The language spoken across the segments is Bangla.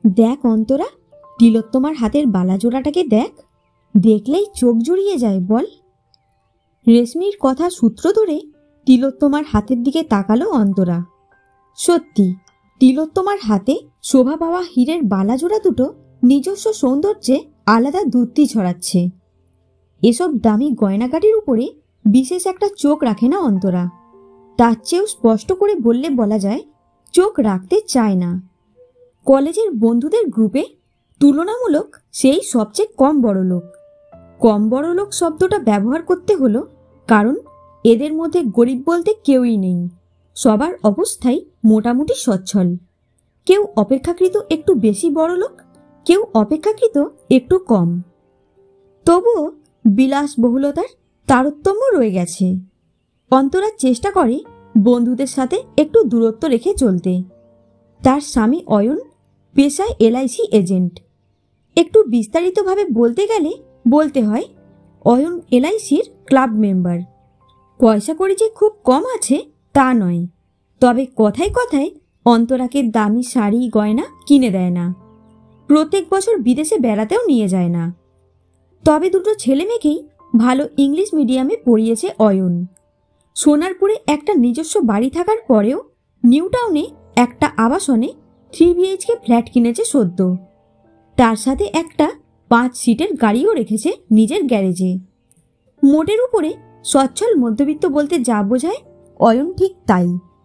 দেখ অন্তরা, তিলোত্তমার হাতের বালাজোড়াটাকে দেখ, দেখলেই চোখ জুড়িয়ে যায় বল। রেশমির কথা সূত্র ধরে তিলোত্তমার হাতের দিকে তাকালো অন্তরা। সত্যি, তিলোত্তমার হাতে শোভা পাওয়া হীরের বালাজোড়া দুটো নিজস্ব সৌন্দর্যে আলাদা দ্যুতি ছড়াচ্ছে। এসব দামি গয়নাগাটির উপরে বিশেষ একটা চোখ রাখে না অন্তরা। তার চেয়েও স্পষ্ট করে বললে বলা যায়, চোখ রাখতে চায় না। কলেজের বন্ধুদের গ্রুপে তুলনামূলক সেই সবচেয়ে কম বড়লোক। কম বড়লোক শব্দটা ব্যবহার করতে হলো কারণ এদের মধ্যে গরিব বলতে কেউই নেই। সবার অবস্থাই মোটামুটি সচ্ছল। কেউ অপেক্ষাকৃত একটু বেশি বড়লোক, কেউ অপেক্ষাকৃত একটু কম। তবুও বিলাসবহুলতার তারতম্য রয়ে গেছে। অন্তরা চেষ্টা করে বন্ধুদের সাথে একটু দূরত্ব রেখে চলতে। তার স্বামী অয়ন পেশায় এলআইসি এজেন্ট। একটু বিস্তারিতভাবে বলতে গেলে বলতে হয় অয়ন এলআইসির ক্লাব মেম্বার। পয়সা কড়ি যে খুব কম আছে তা নয়, তবে কথায় কথায় অন্তরাকে দামি শাড়ি গয়না কিনে দেয় না। প্রত্যেক বছর বিদেশে বেড়াতেও নিয়ে যায় না। তবে দুটো ছেলে মেয়েকেই ভালো ইংলিশ মিডিয়ামে পড়িয়েছে অয়ন। সোনারপুরে একটা নিজস্ব বাড়ি থাকার পরেও নিউ টাউনে একটা আবাসনে 3 BHK ফ্ল্যাট কিনেছে সদ্য। তার সাথে একটা 5 সিটের গাড়িও রেখেছে নিজের গ্যারেজে। মোটের উপরে সচ্ছল মধ্যবিত্ত বলতে যা বোঝায় অয়ন ঠিক তাই।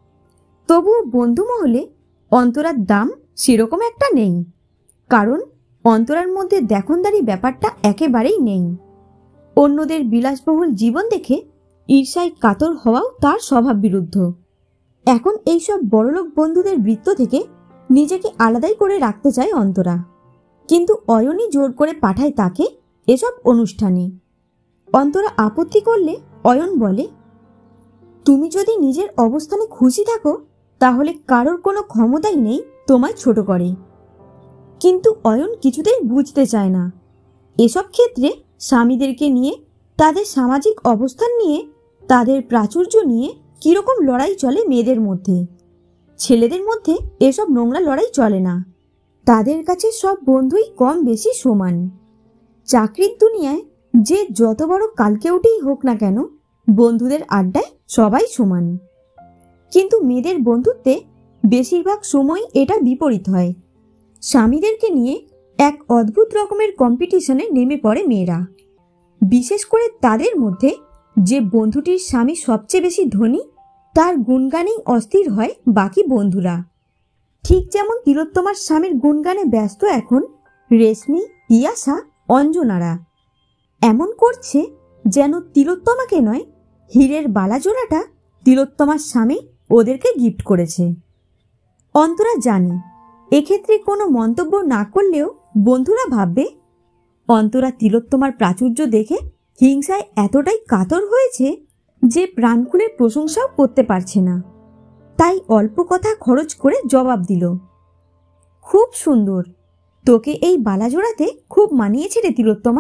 তবুও বন্ধু মহলে অন্তরার দাম সেরকম একটা নেই, কারণ অন্তরার মধ্যে দেখনদারি ব্যাপারটা একেবারেই নেই। অন্যদের বিলাসবহুল জীবন দেখে ঈর্ষায় কাতর হওয়াও তার স্বভাব বিরুদ্ধ। এখন এইসব বড়লোক বন্ধুদের বৃত্ত থেকে নিজেকে আলাদাই করে রাখতে চায় অন্তরা, কিন্তু অয়নই জোর করে পাঠায় তাকে এসব অনুষ্ঠানে। অন্তরা আপত্তি করলে অয়ন বলে, তুমি যদি নিজের অবস্থানে খুশি থাকো তাহলে কারোর কোনো ক্ষমতাই নেই তোমায় ছোট করে। কিন্তু অয়ন কিছুতেই বুঝতে চায় না। এসব ক্ষেত্রে স্বামীদেরকে নিয়ে, তাদের সামাজিক অবস্থান নিয়ে, তাদের প্রাচুর্য নিয়ে কীরকম লড়াই চলে মেয়েদের মধ্যে। ছেলেদের মধ্যে এসব নোংরা লড়াই চলে না। তাদের কাছে সব বন্ধুই কম বেশি সমান। চাকরির দুনিয়ায় যে যত বড় কালকেউটেই হোক না কেন, বন্ধুদের আড্ডায় সবাই সমান। কিন্তু মেয়েদের বন্ধুত্বে বেশিরভাগ সময় এটা বিপরীত হয়। স্বামীদেরকে নিয়ে এক অদ্ভুত রকমের কম্পিটিশনে নেমে পড়ে মেয়েরা। বিশেষ করে তাদের মধ্যে যে বন্ধুটির স্বামী সবচেয়ে বেশি ধনী, তার গুণগানেই অস্থির হয় বাকি বন্ধুরা। ঠিক যেমন তিলোত্তমার স্বামীর গুণগানে ব্যস্ত এখন রেশমি, পিয়াসা, অঞ্জনারা। এমন করছে যেন তিলোত্তমাকে নয়, হীরের বালাজোড়াটা তিলোত্তমার স্বামী ওদেরকে গিফট করেছে। অন্তরা জানে এক্ষেত্রে কোনো মন্তব্য না করলেও বন্ধুরা ভাববে অন্তরা তিলোত্তমার প্রাচুর্য দেখে হিংসায় এতটাই কাতর হয়েছে যে প্রাণ খুলে প্রশংসাও করতে পারছে না। তাই অল্প কথা খরচ করে জবাব দিল, খুব সুন্দর, তোকে এই বালাজোড়াতে খুব মানিয়েছে রে তিলোত্তমা।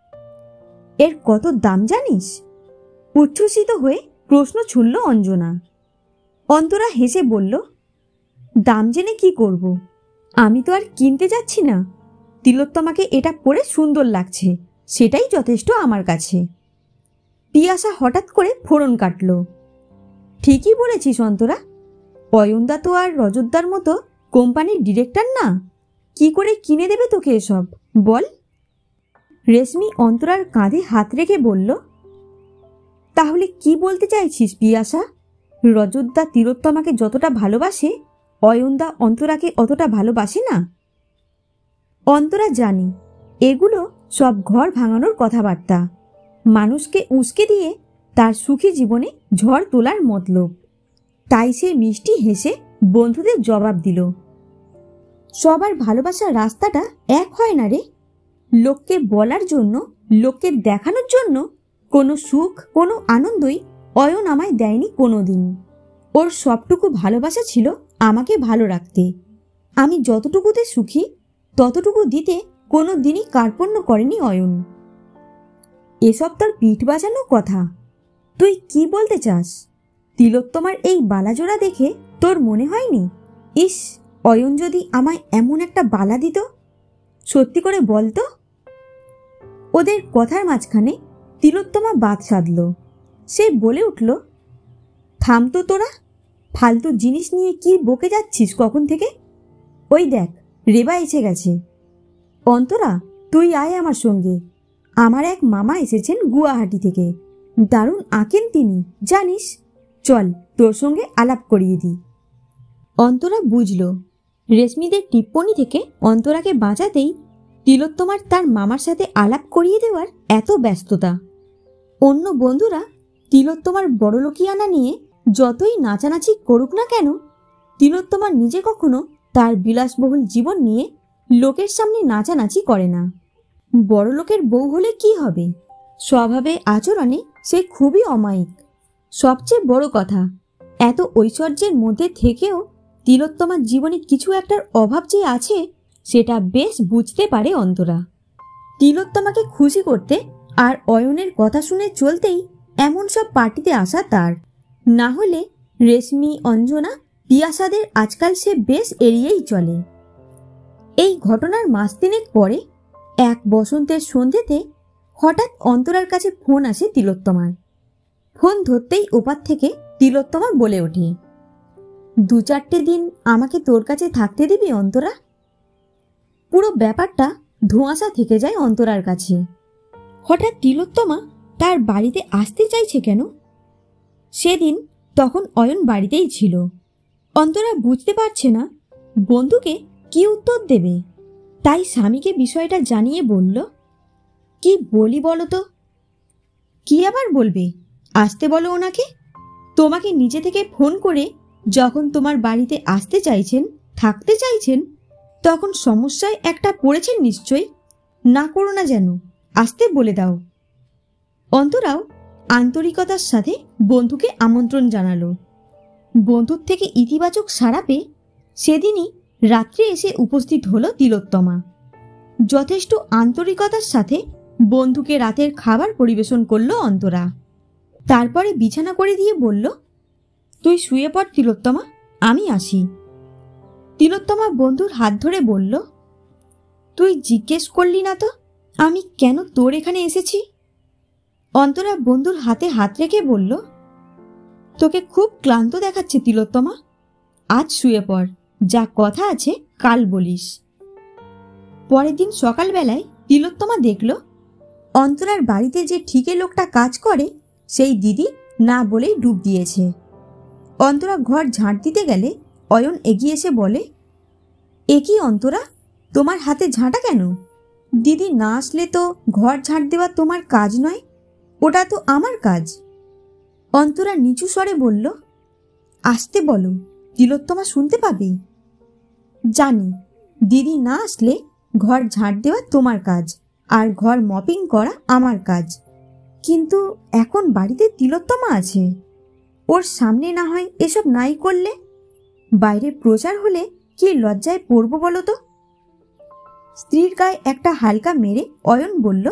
এর কত দাম জানিস? উচ্ছ্বসিত হয়ে প্রশ্ন ছুড়ল অঞ্জনা। অন্তরা হেসে বলল, দাম জেনে কি করব, আমি তো আর কিনতে যাচ্ছি না। তিলোত্তমাকে এটা পরে সুন্দর লাগছে, সেটাই যথেষ্ট আমার কাছে। পিয়াসা হঠাৎ করে ফোড়ন কাটল। ঠিকই বলেছিস অন্তরা, অয়নদা তো আর রজতদার মতো কোম্পানির ডিরেক্টর না, কি করে কিনে দেবে তোকে এসব বল। রেশমি অন্তরার কাঁধে হাত রেখে বলল, তাহলে কি বলতে চাইছিস পিয়াসা? রজতদা তিলোত্তমাকে যতটা ভালোবাসে অয়নদা অন্তরাকে অতটা ভালোবাসে না? অন্তরা জানি এগুলো সব ঘর ভাঙানোর কথাবার্তা, মানুষকে উস্কে দিয়ে তার সুখী জীবনে ঝড় তোলার মতলব। তাই সে মিষ্টি হেসে বন্ধুদের জবাব দিল, সবার ভালোবাসার রাস্তাটা এক হয় না রে। লোককে বলার জন্য, লোককে দেখানোর জন্য কোনো সুখ, কোনো আনন্দই অয়ন আমায় দেয়নি কোনো দিন। ওর সবটুকু ভালোবাসা ছিল আমাকে ভালো রাখতে। আমি যতটুকুতে সুখী ততটুকু দিতে কোনো দিনই কার্পণ্য করেনি অয়ন। এসব তোর পিঠ বাজানো কথা। তুই কি বলতে চাস? তিলোত্তমার এই বালাজোড়া দেখে তোর মনে হয়নি, ইস অয়ন যদি আমায় এমন একটা বালা দিত, সত্যি করে বলতো। ওদের কথার মাঝখানে তিলোত্তমা বাদ সাধল। সে বলে উঠল, থাম তো তোরা, ফালতু জিনিস নিয়ে কি বকে যাচ্ছিস কখন থেকে? ওই দেখ, রেবা এসে গেছে। অন্তরা, তুই আয় আমার সঙ্গে। আমার এক মামা এসেছেন গুয়াহাটি থেকে, দারুণ আঁকেন তিনি, জানিস। চল, তোর সঙ্গে আলাপ করিয়ে দিই। অন্তরা বুঝল রেশমিদের টিপ্পনি থেকে অন্তরাকে বাঁচাতেই তিলোত্তমার তার মামার সাথে আলাপ করিয়ে দেওয়ার এত ব্যস্ততা। অন্য বন্ধুরা তিলোত্তমার বড়লোকিয়ানা নিয়ে যতই নাচানাচি করুক না কেন, তিলোত্তমা নিজে কখনো তার বিলাসবহুল জীবন নিয়ে লোকের সামনে নাচানাচি করে না। বড়লোকের বউ হলে কি হবে, স্বভাবে আচরণে সে খুবই অমায়িক। সবচেয়ে বড় কথা, এত ঐশ্বর্যের মধ্যে থেকেও তিলোত্তমার জীবনে কিছু একটার অভাব যে আছে সেটা বেশ বুঝতে পারে অন্তরা। তিলোত্তমাকে খুশি করতে আর অয়নের কথা শুনে চলতেই এমন সব পার্টিতে আসা তার। না হলে রেশমি, অঞ্জনা, পিয়াসাদের আজকাল সে বেশ এড়িয়েই চলে। এই ঘটনার মাস তিনেক পরে এক বসন্তের সন্ধ্যেতে হঠাৎ অন্তরার কাছে ফোন আসে তিলোত্তমার। ফোন ধরতেই ওপার থেকে তিলোত্তমা বলে ওঠে, 2-4টে দিন আমাকে তোর কাছে থাকতে দিবি অন্তরা? পুরো ব্যাপারটা ধোঁয়াশা থেকে যায় অন্তরার কাছে। হঠাৎ তিলোত্তমা তার বাড়িতে আসতে চাইছে কেন? সেদিন তখন অয়ন বাড়িতেই ছিল। অন্তরা বুঝতে পারছে না বন্ধুকে কি উত্তর দেবে, তাই স্বামীকে বিষয়টা জানিয়ে বলল, কি বলি বলো তো? কি আবার বলবে? আসতে বলো ওনাকে। তোমাকে নিজে থেকে ফোন করে যখন তোমার বাড়িতে আসতে চাইছেন, থাকতে চাইছেন, তখন সমস্যায় একটা পড়েছেন নিশ্চয়ই। না করো না যেন, আসতে বলে দাও। অন্তরাও আন্তরিকতার সাথে বন্ধুকে আমন্ত্রণ জানালো। বন্ধুর থেকে ইতিবাচক সাড়া পেয়ে সেদিনই রাত্রে এসে উপস্থিত হলো তিলোত্তমা। যথেষ্ট আন্তরিকতার সাথে বন্ধুকে রাতের খাবার পরিবেশন করলো অন্তরা। তারপরে বিছানা করে দিয়ে বলল, তুই শুয়ে পড় তিলোত্তমা, আমি আসি। তিলোত্তমা বন্ধুর হাত ধরে বলল, তুই জিজ্ঞেস করলি না তো আমি কেন তোর এখানে এসেছি? অন্তরা বন্ধুর হাতে হাত রেখে বলল, তোকে খুব ক্লান্ত দেখাচ্ছে তিলোত্তমা, আজ শুয়ে পড়, যা কথা আছে কাল বলিস। পরের দিন সকালবেলায় তিলোত্তমা দেখল অন্তরার বাড়িতে যে ঠিকে লোকটা কাজ করে সেই দিদি না বলেই ডুব দিয়েছে। অন্তরা ঘর ঝাঁট দিতে গেলে অয়ন এগিয়ে এসে বলে, এ কি অন্তরা, তোমার হাতে ঝাঁটা কেন? দিদি না আসলে তো ঘর ঝাঁট দেওয়া তোমার কাজ নয়, ওটা তো আমার কাজ। অন্তরা নিচু স্বরে বলল, আসতে বলো, তিলোত্তমা শুনতে পাবে। জানি দিদি না আসলে ঘর ঝাঁট দেওয়া তোমার কাজ আর ঘর মপিং করা আমার কাজ, কিন্তু এখন বাড়িতে তিলোত্তমা আছে, ওর সামনে না হয় এসব নাই করলে? বাইরে প্রচার হলে কি লজ্জায় পড়ব বলো তো? স্ত্রীর গায়ে একটা হালকা মেরে অয়ন বলল,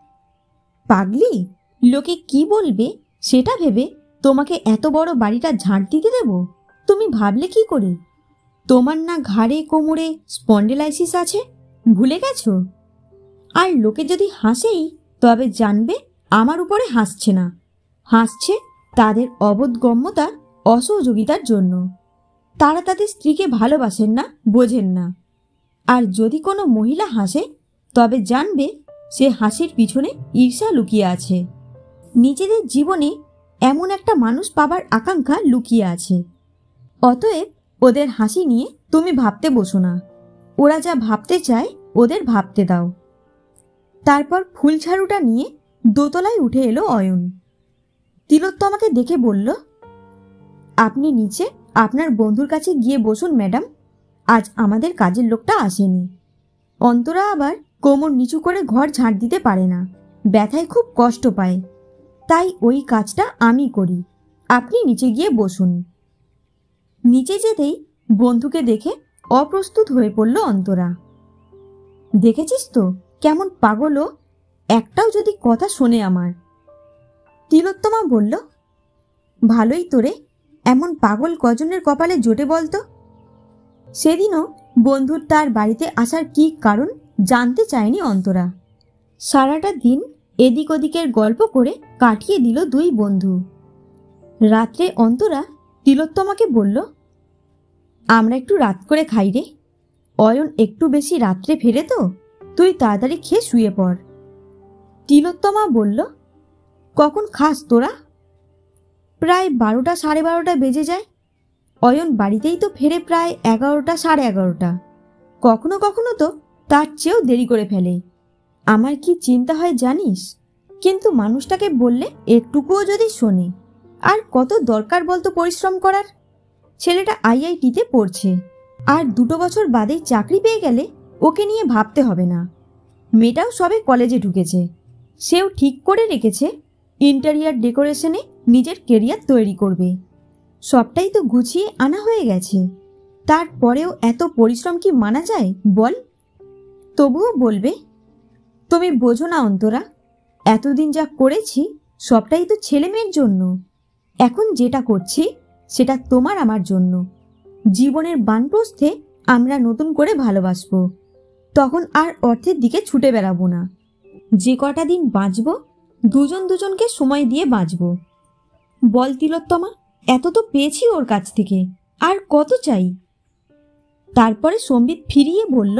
পাগলি, লোকে কি বলবে সেটা ভেবে তোমাকে এত বড় বাড়িটা ঝাঁট দিতে দেব? তুমি ভাবলে কি করে? তোমার না ঘাড়ে কোমরে স্পন্ডেলাইসিস আছে, ভুলে গেছো? আর লোকে যদি হাসেই তবে জানবে আমার উপরে হাসছে না, হাসছে তাদের অবোধগম্যতার অসহযোগিতার জন্য। তারা তাদের স্ত্রীকে ভালোবাসেন না, বোঝেন না। আর যদি কোনো মহিলা হাসে তবে জানবে সে হাসির পিছনে ঈর্ষা লুকিয়ে আছে, নিজেদের জীবনে এমন একটা মানুষ পাবার আকাঙ্ক্ষা লুকিয়ে আছে। অতএব ওদের হাসি নিয়ে তুমি ভাবতে বসো না, ওরা যা ভাবতে চায় ওদের ভাবতে দাও। তারপর ফুল ঝাড়ুটা নিয়ে দোতলায় উঠে এলো অয়ন। তিলোত্তমাকে দেখে বলল, আপনি নিচে আপনার বন্ধুর কাছে গিয়ে বসুন ম্যাডাম, আজ আমাদের কাজের লোকটা আসেনি। অন্তরা আবার কোমর নিচু করে ঘর ঝাঁট দিতে পারে না, ব্যথায় খুব কষ্ট পায়, তাই ওই কাজটা আমি করি, আপনি নিচে গিয়ে বসুন। নিচে যেতেই বন্ধুকে দেখে অপ্রস্তুত হয়ে পড়ল অন্তরা। দেখেছিস তো কেমন পাগল ও, একটাও যদি কথা শোনে আমার। তিলোত্তমা বলল, ভালোই তোরে, এমন পাগল কজনের কপালে জোটে বলতো? সেদিনও বন্ধুর তার বাড়িতে আসার কী কারণ জানতে চায়নি অন্তরা। সারাটা দিন এদিক ওদিকের গল্প করে কাটিয়ে দিল দুই বন্ধু। রাত্রে অন্তরা তিলোত্তমাকে বলল, আমরা একটু রাত করে খাই রে। অয়ন একটু বেশি রাত্রে ফেরে তো, তুই তাড়াতাড়ি খেয়ে শুয়ে পড়। তিলোত্তমা বলল, কখন খাস তোরা? প্রায় 12টা সাড়ে 12টা বেজে যায়। অয়ন বাড়িতেই তো ফেরে প্রায় 11টা সাড়ে 11টা, কখনো কখনো তো তার চেয়েও দেরি করে ফেলে। আমার কি চিন্তা হয় জানিস? কিন্তু মানুষটাকে বললে একটুকুও যদি শোনে, আর কত দরকার বলতো পরিশ্রম করার। ছেলেটা আইআইটিতে পড়ছে, আর 2 বছর বাদেই চাকরি পেয়ে গেলে ওকে নিয়ে ভাবতে হবে না। মেয়েটাও সবে কলেজে ঢুকেছে, সেও ঠিক করে রেখেছে ইন্টেরিয়ার ডেকোরেশনে নিজের কেরিয়ার তৈরি করবে। সবটাই তো গুছিয়ে আনা হয়ে গেছে, তারপরেও এত পরিশ্রম কি মানা যায় বল? তবুও বলবে, তুমি বোঝো না অন্তরা, এতদিন যা করেছি সবটাই তো ছেলে মেয়ের জন্য। এখন যেটা করছি সেটা তোমার আমার জন্য। জীবনের বানপ্রস্থে আমরা নতুন করে ভালোবাসবো, তখন আর অর্থের দিকে ছুটে বেড়াবো না। যে কটা দিন বাঁচব দুজন দুজনকে সময় দিয়ে বাঁচব। বল তিলোত্তমা, এত তো পেয়েছি ওর কাছ থেকে, আর কত চাই? তারপরে সম্বিত ফিরিয়ে বলল,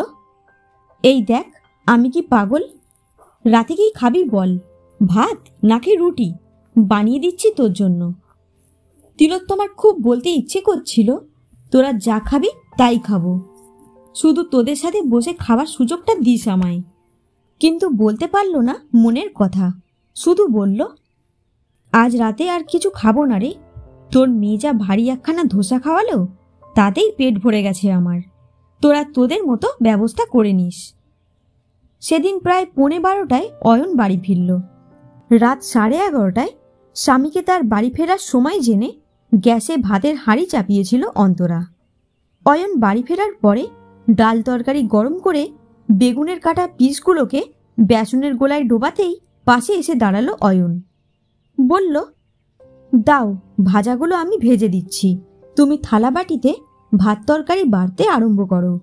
এই দেখ, আমি কি পাগল? রাতে কি খাবি বল? ভাত নাকি রুটি? বানিয়ে দিচ্ছি তোর জন্য। তিলোত্তমার খুব বলতে ইচ্ছে করছিল, তোরা যা খাবি তাই খাবো, শুধু তোদের সাথে বসে খাবার সুযোগটা দিস আমায়। কিন্তু বলতে পারল না মনের কথা, শুধু বলল, আজ রাতে আর কিছু খাবো না রে। তোর মেয়ে যা ভারী একখানা ধোসা খাওয়ালো, তাতেই পেট ভরে গেছে আমার। তোরা তোদের মতো ব্যবস্থা করে নিস। সেদিন প্রায় 11:15টায় অয়ন বাড়ি ফিরল। রাত 11:30টায় স্বামীকে তার বাড়ি ফেরার সময় জেনে গ্যাসে ভাতের হাঁড়ি চাপিয়েছিল অন্তরা। অয়ন বাড়ি ফেরার পরে ডাল তরকারি গরম করে বেগুনের কাটা পিসগুলোকে বেসনের গোলায় ডোবাতেই পাশে এসে দাঁড়ালো অয়ন। বলল, দাও, ভাজাগুলো আমি ভেজে দিচ্ছি, তুমি থালা বাটিতে ভাত তরকারি বাড়তে আরম্ভ করো।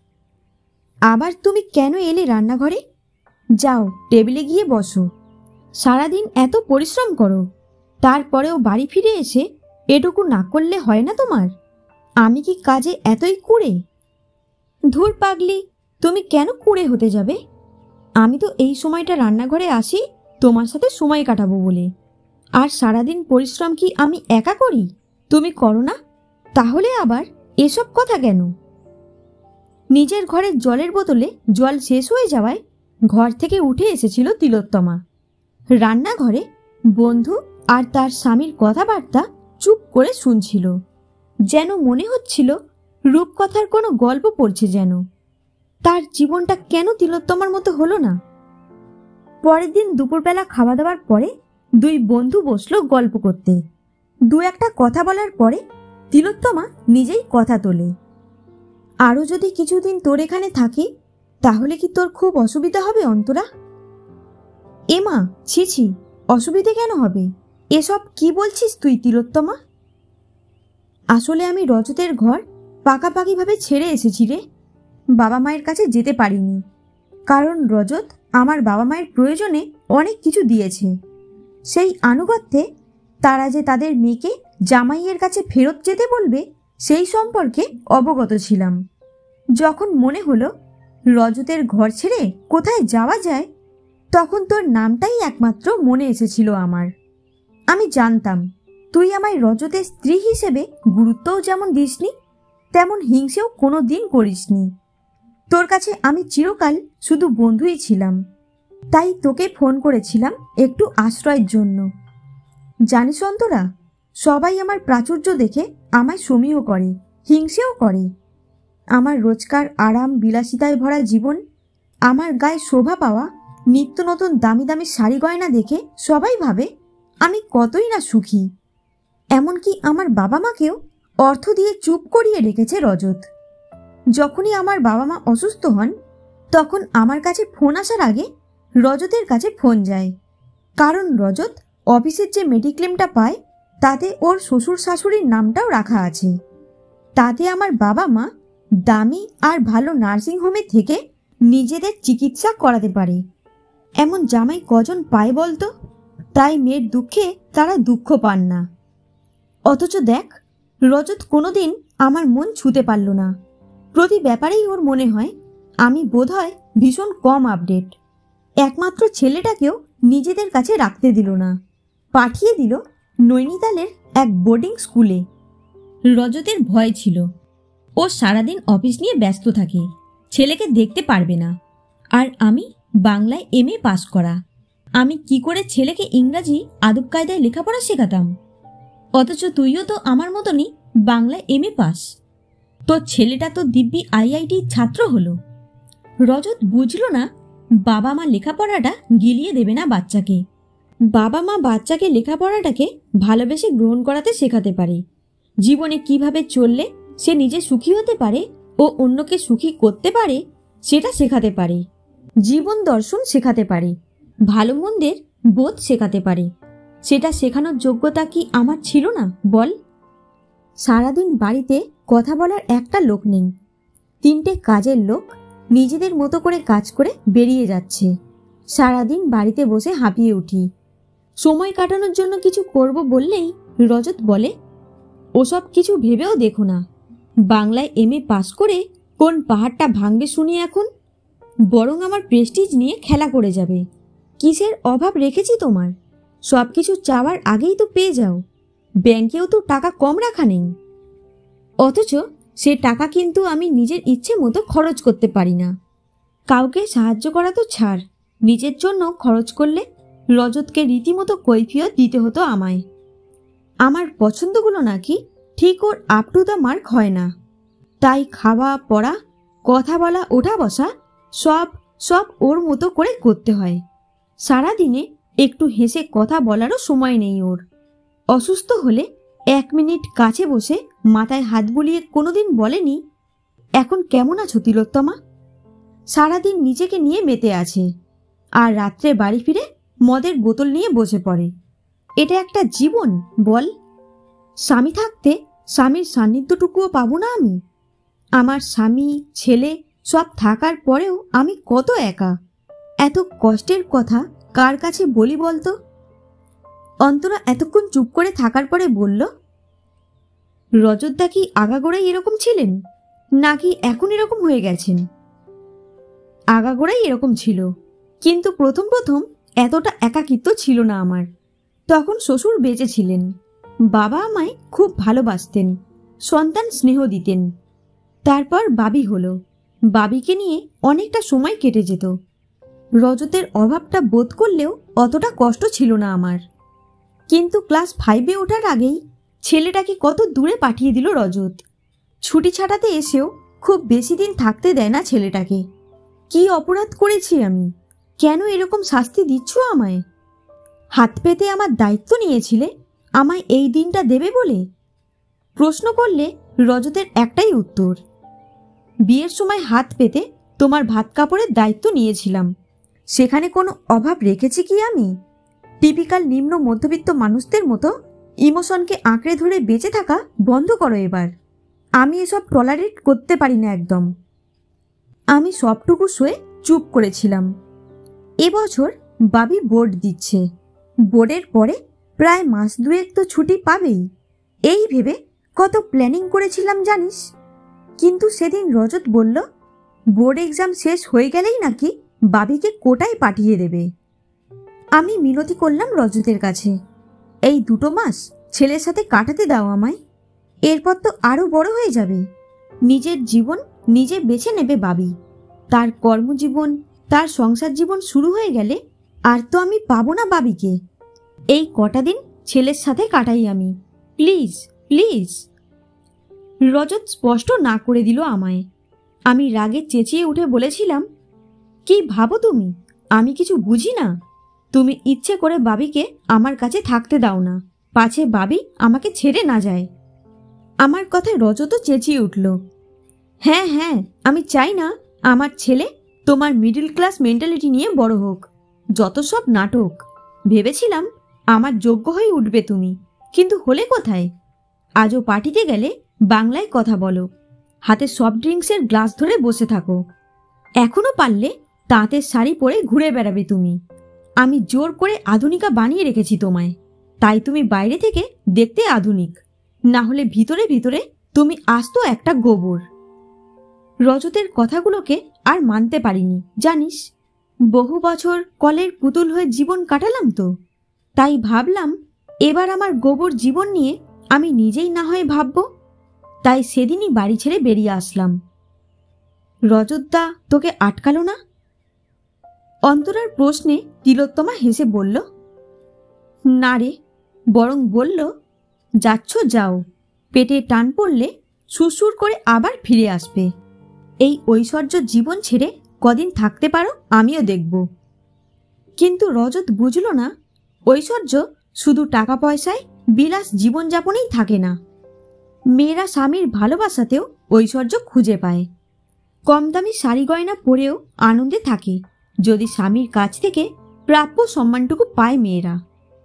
আবার তুমি কেন এলে রান্নাঘরে? যাও, টেবিলে গিয়ে বসো। সারাদিন এত পরিশ্রম করো, তারপরেও বাড়ি ফিরে এসে এটুকু না করলে হয় না তোমার? আমি কি কাজে এতই কুঁড়ে? ধুর পাগলি, তুমি কেন কুঁড়ে হতে যাবে? আমি তো এই সময়টা রান্নাঘরে আসি তোমার সাথে সময় কাটাবো বলে। আর সারাদিন পরিশ্রম কি আমি একা করি? তুমি করো না? তাহলে আবার এসব কথা কেন? নিজের ঘরের জলের বোতলে জল শেষ হয়ে যাওয়ায় ঘর থেকে উঠে এসেছিল তিলোত্তমা। রান্নাঘরে বন্ধু আর তার স্বামীর কথাবার্তা চুপ করে শুনছিল, যেন মনে হচ্ছিল রূপকথার কোনো গল্প পড়ছে যেন। তার জীবনটা কেন তিলোত্তমার মতো হলো না? পরের দিন দুপুরবেলা খাওয়া দাওয়ার পরে দুই বন্ধু বসলো গল্প করতে। দু একটা কথা বলার পরে তিলোত্তমা নিজেই কথা তোলে, আরও যদি কিছুদিন তোর এখানে থাকি তাহলে কি তোর খুব অসুবিধা হবে অন্তরা? এমা, ছি ছি, অসুবিধে কেন হবে? এসব কি বলছিস তুই তিলোত্তমা? আসলে আমি রজতের ঘর পাকাপাকিভাবে ছেড়ে এসেছি রে। বাবা মায়ের কাছে যেতে পারিনি, কারণ রজত আমার বাবা মায়ের প্রয়োজনে অনেক কিছু দিয়েছে। সেই আনুগত্যে তারা যে তাদের মেয়েকে জামাইয়ের কাছে ফেরত যেতে বলবে সেই সম্পর্কে অবগত ছিলাম। যখন মনে হলো রজতের ঘর ছেড়ে কোথায় যাওয়া যায়, তখন তোর নামটাই একমাত্র মনে এসেছিল আমার। আমি জানতাম তুই আমায় রজতের স্ত্রী হিসেবে গুরুত্বও যেমন দিসনি, তেমন হিংসেও কোনো দিন করিসনি। তোর কাছে আমি চিরকাল শুধু বন্ধুই ছিলাম, তাই তোকে ফোন করেছিলাম একটু আশ্রয়ের জন্য। জানিস অন্তরা, সবাই আমার প্রাচুর্য দেখে আমায় সমীহ করে, হিংসেও করে। আমার রোজকার আরাম বিলাসিতায় ভরা জীবন, আমার গায়ে শোভা পাওয়া নিত্য নতুন দামি দামি শাড়ি গয়না দেখে সবাই ভাবে আমি কতই না সুখী। এমনকি আমার বাবা মাকেও অর্থ দিয়ে চুপ করিয়ে রেখেছে রজত। যখনই আমার বাবা মা অসুস্থ হন, তখন আমার কাছে ফোন আসার আগে রজতের কাছে ফোন যায়, কারণ রজত অফিসের যে মেডিক্লেমটা পায় তাতে ওর শ্বশুর শাশুড়ির নামটাও রাখা আছে। তাতে আমার বাবা মা দামি আর ভালো নার্সিং হোমে থেকে নিজেদের চিকিৎসা করাতে পারে। এমন জামাই কজন পায় বলতো? তাই মেয়ের দুঃখে তারা দুঃখ পান না। অথচ দেখ, রজত কোনোদিন আমার মন ছুঁতে পারল না। প্রতি ব্যাপারেই ওর মনে হয় আমি বোধহয় ভীষণ কম আপডেট। একমাত্র ছেলেটাকেও নিজেদের কাছে রাখতে দিল না, পাঠিয়ে দিল নৈনিতালের এক বোর্ডিং স্কুলে। রজতের ভয় ছিল ও সারাদিন অফিস নিয়ে ব্যস্ত থাকে, ছেলেকে দেখতে পারবে না। আর আমি বাংলায় MA পাস করা, আমি কি করে ছেলেকে ইংরাজি আদব কায়দায় লেখাপড়া শেখাতাম? অথচ তুইও তো আমার মতনই বাংলায় MA পাস। তোর ছেলেটা তো দিব্যি IIT ছাত্র হলো। রজত বুঝল না বাবা মা লেখাপড়াটা গিলিয়ে দেবে না বাচ্চাকে। বাবা মা বাচ্চাকে লেখাপড়াটাকে ভালোবেসে গ্রহণ করাতে শেখাতে পারে। জীবনে কিভাবে চললে সে নিজে সুখী হতে পারে ও অন্যকে সুখী করতে পারে সেটা শেখাতে পারে। জীবন দর্শন শেখাতে পারে, ভালো মন্দের বোধ শেখাতে পারে। সেটা শেখানোর যোগ্যতা কি আমার ছিল না বল? সারাদিন বাড়িতে কথা বলার একটা লোক নেই। 3টে কাজের লোক নিজেদের মতো করে কাজ করে বেরিয়ে যাচ্ছে। সারাদিন বাড়িতে বসে হাঁপিয়ে উঠি। সময় কাটানোর জন্য কিছু করব বললেই রজত বলে, ওসব কিছু ভেবেও দেখো না, বাংলায় MA পাস করে কোন পাহাড়টা ভাঙবে শুনি এখন? বরং আমার প্রেস্টিজ নিয়ে খেলা করে যাবে। কিসের অভাব রেখেছি তোমার? সব কিছু চাওয়ার আগেই তো পেয়ে যাও। ব্যাংকেও তো টাকা কম রাখা নেই। অথচ সে টাকা কিন্তু আমি নিজের ইচ্ছে মতো খরচ করতে পারি না। কাউকে সাহায্য করা তো ছাড়, নিজের জন্য খরচ করলে রজতকে রীতিমতো কৈফিয়ত দিতে হতো আমায়। আমার পছন্দগুলো নাকি ঠিক ওর আপ টু দ্য মার্ক হয় না। তাই খাওয়া পড়া, কথা বলা, ওঠা বসা সব সব ওর মতো করে করতে হয়। সারাদিনে একটু হেসে কথা বলারও সময় নেই ওর। অসুস্থ হলে 1 মিনিট কাছে বসে মাথায় হাত বুলিয়ে কোনোদিন বলেনি, এখন কেমন আছো তিলোত্তমা? সারাদিন নিজেকে নিয়ে মেতে আছে, আর রাত্রে বাড়ি ফিরে মদের বোতল নিয়ে বসে পড়ে। এটা একটা জীবন বল? স্বামী থাকতে স্বামীর সান্নিধ্যটুকুও পাবো না আমি? আমার স্বামী, ছেলে সব থাকার পরেও আমি কত একা। এত কষ্টের কথা কার কাছে বলি বলতো? অন্তরা এতক্ষণ চুপ করে থাকার পরে বলল, রজতদা কি আগাগোড়াই এরকম ছিলেন, নাকি এখন এরকম হয়ে গেছেন? আগাগোড়াই এরকম ছিল, কিন্তু প্রথম প্রথম এতটা একাকিত্ব ছিল না আমার। তখন শ্বশুর বেঁচে ছিলেন, বাবা আমায় খুব ভালোবাসতেন, সন্তান স্নেহ দিতেন। তারপর বাবি হলো, বাবিকে নিয়ে অনেকটা সময় কেটে যেত। রজতের অভাবটা বোধ করলেও অতটা কষ্ট ছিল না আমার। কিন্তু ক্লাস 5-এ ওঠার আগেই ছেলেটাকে কত দূরে পাঠিয়ে দিল রজত। ছুটি ছাটাতে এসেও খুব বেশি দিন থাকতে দেয় না ছেলেটাকে। কি অপরাধ করেছি আমি? কেন এরকম শাস্তি দিচ্ছ আমায়? হাত পেতে আমার দায়িত্ব নিয়েছিলে আমায় এই দিনটা দেবে বলে? প্রশ্ন করলে রজতের একটাই উত্তর, বিয়ের সময় হাত পেতে তোমার ভাত কাপড়ের দায়িত্ব নিয়েছিলাম। সেখানে কোনো অভাব রেখেছি কি আমি? টিপিক্যাল নিম্ন মধ্যবিত্ত মানুষদের মতো ইমোশনকে আঁকড়ে ধরে বেঁচে থাকা বন্ধ করো এবার। আমি এসব টলারেট করতে পারি না একদম। আমি সবটুকু শুয়ে চুপ করেছিলাম। এবছর বাবি বোর্ড দিচ্ছে, বোর্ডের পরে প্রায় মাস 2 তো ছুটি পাবেই, এই ভেবে কত প্ল্যানিং করেছিলাম জানিস। কিন্তু সেদিন রজত বলল বোর্ড এক্সাম শেষ হয়ে গেলেই নাকি বাবিকে কোটায় পাঠিয়ে দেবে। আমি মিনতি করলাম রজতের কাছে, এই 2 মাস ছেলের সাথে কাটাতে দাও আমায়, এরপর তো আরও বড় হয়ে যাবে। নিজের জীবন নিজে বেছে নেবে বাবি। তার কর্মজীবন, তার সংসার জীবন শুরু হয়ে গেলে আর তো আমি পাবো না বাবিকে। এই কটা দিন ছেলের সাথে কাটাই আমি, প্লিজ প্লিজ। রজত স্পষ্ট না করে দিল আমায়। আমি রাগে চেঁচিয়ে উঠে বলেছিলাম, কি ভাবো তুমি আমি কিছু বুঝি না? তুমি ইচ্ছে করে বাবিকে আমার কাছে থাকতে দাও না, পাছে বাবি আমাকে ছেড়ে না যায়। আমার কথায় রজতও চেঁচিয়ে উঠল, হ্যাঁ হ্যাঁ, আমি চাই না আমার ছেলে তোমার মিডল ক্লাস মেন্টালিটি নিয়ে বড় হোক। যত সব নাটক। ভেবেছিলাম আমার যোগ্য হয়ে উঠবে তুমি, কিন্তু হলে কোথায়? আজও পার্টিতে গেলে বাংলায় কথা বলো, হাতে সফট ড্রিঙ্কসের গ্লাস ধরে বসে থাকো। এখনো পারলে তাঁতের শাড়ি পরে ঘুরে বেড়াবে তুমি। আমি জোর করে আধুনিকা বানিয়ে রেখেছি তোমায়, তাই তুমি বাইরে থেকে দেখতে আধুনিক, না হলে ভিতরে ভিতরে তুমি আস্ত একটা গোবর। রজতের কথাগুলোকে আর মানতে পারিনি জানিস। বহু বছর কলের পুতুল হয়ে জীবন কাটালাম তো, তাই ভাবলাম এবার আমার গোবর জীবন নিয়ে আমি নিজেই না হয় ভাবব। তাই সেদিনই বাড়ি ছেড়ে বেরিয়ে আসলাম। রজতদা তোকে আটকালো না? অন্তরার প্রশ্নে তিলোত্তমা হেসে বলল, না রে, বরং বলল, যাচ্ছ যাও, পেটে টান পড়লে সুরসুর করে আবার ফিরে আসবে। এই ঐশ্বর্য জীবন ছেড়ে কদিন থাকতে পারো আমিও দেখব। কিন্তু রজত বুঝল না, ঐশ্বর্য শুধু টাকা পয়সায় বিলাস জীবনযাপনেই থাকে না। মেয়েরা স্বামীর ভালোবাসাতেও ঐশ্বর্য খুঁজে পায়। কম দামি শাড়ি গয়না পরেও আনন্দে থাকে যদি স্বামীর কাছ থেকে প্রাপ্য সম্মানটুকু পায় মেয়েরা।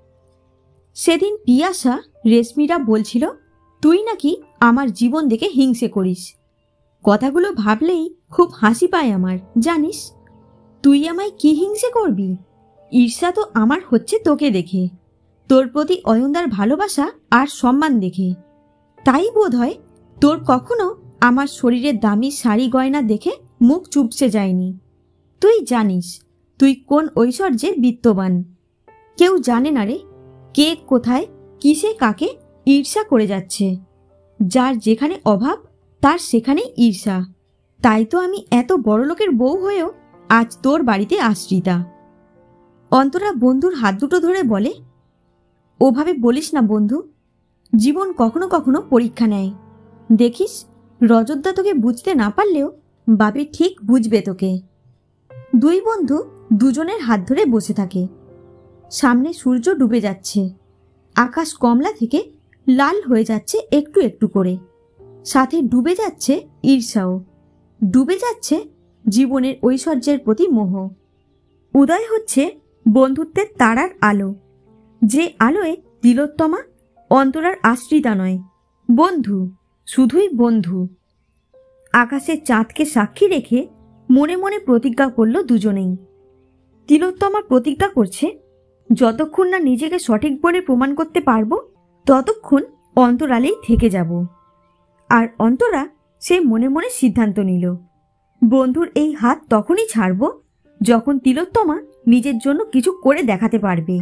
সেদিন পিয়াসা রেশমিরা বলছিল, তুই নাকি আমার জীবন দেখে হিংসে করিস। কথাগুলো ভাবলেই খুব হাসি পায় আমার, জানিস। তুই আমায় কি হিংসে করবি? ঈর্ষা তো আমার হচ্ছে তোকে দেখে, তোর প্রতি অয়নদার ভালোবাসা আর সম্মান দেখে। তাই বোধ হয় তোর কখনো আমার শরীরের দামি শাড়ি গয়না দেখে মুখ চুপসে যায়নি। তুই জানিস তুই কোন ঐশ্বর্যে বিত্তবান। কেউ জানে না রে, কে কোথায় কিসে কাকে ঈর্ষা করে যাচ্ছে। যার যেখানে অভাব তার সেখানেই ঈর্ষা। তাই তো আমি এত বড় লোকের বউ হয়েও আজ তোর বাড়িতে আশ্রিতা। অন্তরা বন্ধুর হাত দুটো ধরে বলে, ওভাবে বলিস না বন্ধু, জীবন কখনো কখনো পরীক্ষা নেয়। দেখিস রজতদা তোকে বুঝতে না পারলেও বাপি ঠিক বুঝবে তোকে। দুই বন্ধু দুজনের হাত ধরে বসে থাকে। সামনে সূর্য ডুবে যাচ্ছে, আকাশ কমলা থেকে লাল হয়ে যাচ্ছে একটু একটু করে। সাথে ডুবে যাচ্ছে ঈর্ষাও, ডুবে যাচ্ছে জীবনের ঐশ্বর্যের প্রতি মোহ। উদয় হচ্ছে বন্ধুত্বের তারার আলো, যে আলোয় তিলোত্তমা অন্তরার আশ্রিতা নয়, বন্ধু, শুধুই বন্ধু। আকাশের চাঁদকে সাক্ষী রেখে মনে মনে প্রতিজ্ঞা করল দুজনেই। তিলোত্তমা প্রতিজ্ঞা করছে, যতক্ষণ না নিজেকে সঠিক বলে প্রমাণ করতে পারবো ততক্ষণ অন্তরালেই থেকে যাব। আর অন্তরা সে মনে মনে সিদ্ধান্ত নিল, বন্ধুর এই হাত তখনই ছাড়ব যখন তিলোত্তমা নিজের জন্য কিছু করে দেখাতে পারবে।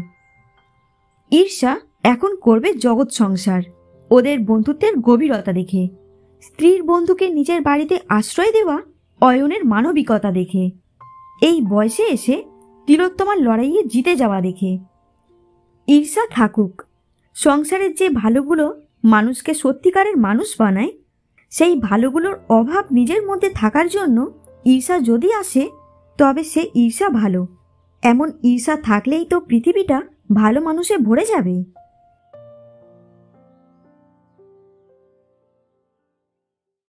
ঈর্ষা এখন করবে জগৎ সংসার ওদের বন্ধুত্বের গভীরতা দেখে, স্ত্রীর বন্ধুকে নিজের বাড়িতে আশ্রয় দেওয়া অয়নের মানবিকতা দেখে, এই বয়সে এসে তিলোত্তমার লড়াইয়ে জিতে যাওয়া দেখে। ঈর্ষা থাকুক, সংসারের যে ভালোগুলো মানুষকে সত্যিকারের মানুষ বানায়, সেই ভালোগুলোর অভাব নিজের মধ্যে থাকার জন্য ঈর্ষা যদি আসে তবে সে ঈর্ষা ভালো। এমন ঈর্ষা থাকলেই তো পৃথিবীটা ভালো মানুষে ভরে যাবে।